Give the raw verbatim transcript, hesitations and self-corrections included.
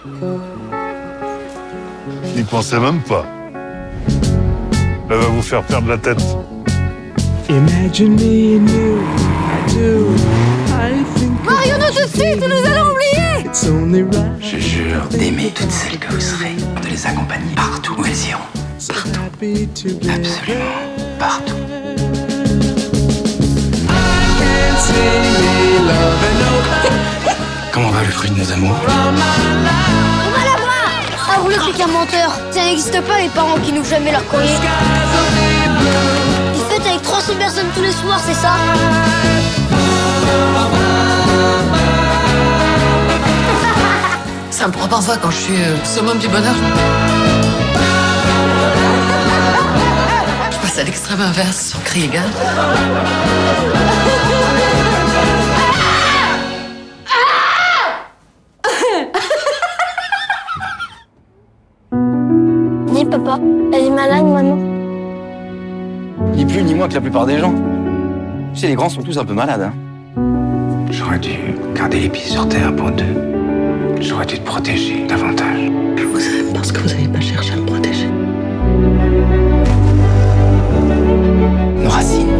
N'y pensez même pas. Elle va vous faire perdre la tête. Imagine me and you, I do. I think Marions-nous tout de suite ou nous allons oublier. it's only right. Je jure d'aimer toutes celles que vous serez, de les accompagner partout où elles iront. So happy to be Absolument partout. can't see me loving nobody. Comment va le fruit de nos amours? On va la voir. Ah, vous n'êtes qu'un menteur. Ça n'existe pas les parents qui n'ouvrent jamais leur courrier. Ils fêtent avec trois cents personnes tous les soirs, c'est ça? Ça me prend parfois quand je suis euh, summum du bonheur. Je passe à l'extrême inverse sur cri égal. Dis papa, elle est malade maman. Ni plus ni moins que la plupart des gens. Tu sais, les grands sont tous un peu malades. Hein. J'aurais dû garder les pieds sur terre pour deux. J'aurais dû te protéger davantage. Je vous aime parce que vous n'avez pas cherché à me protéger. Nos racines.